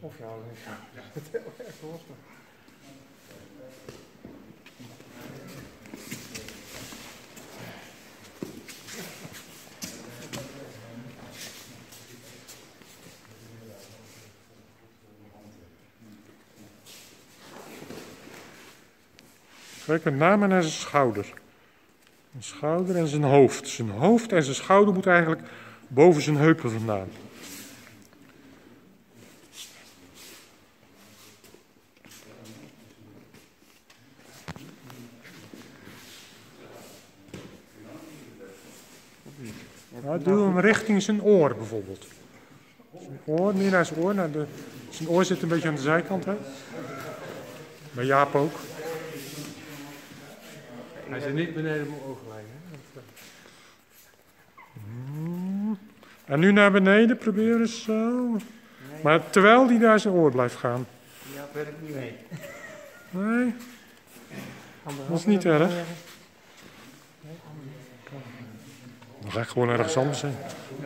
Of ja, het is heel erg lastig. Kijk met name naar zijn schouder. Zijn schouder en zijn hoofd. Zijn hoofd en zijn schouder moeten eigenlijk boven zijn heupen vandaan. Nou, doe hem richting zijn oor bijvoorbeeld. Zijn oor, meer naar zijn oor. Zijn oor zit een beetje aan de zijkant. Hè? Bij Jaap ook. Hij zit niet beneden mijn ogenlijn. En nu naar beneden, probeer eens zo. Nee. Maar terwijl hij naar zijn oor blijft gaan. Ja, weet ik niet mee. Nee, dat is niet erg. Dan ga ik gewoon ergens anders heen. Ja.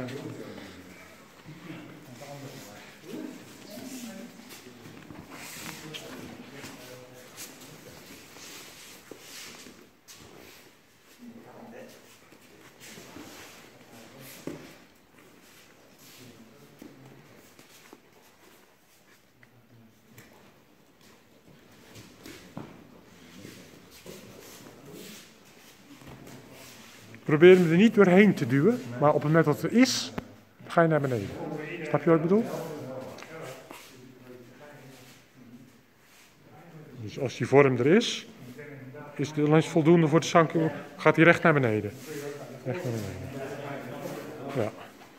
Probeer hem er niet doorheen te duwen, maar op het moment dat het er is, ga je naar beneden. Snap je wat ik bedoel? Dus als die vorm er is het dan voldoende voor de zanking, gaat hij recht naar beneden. Recht naar beneden. Ja.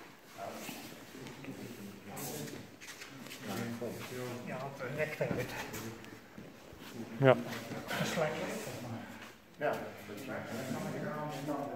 Je haalt de nek eruit. Ja. Ja.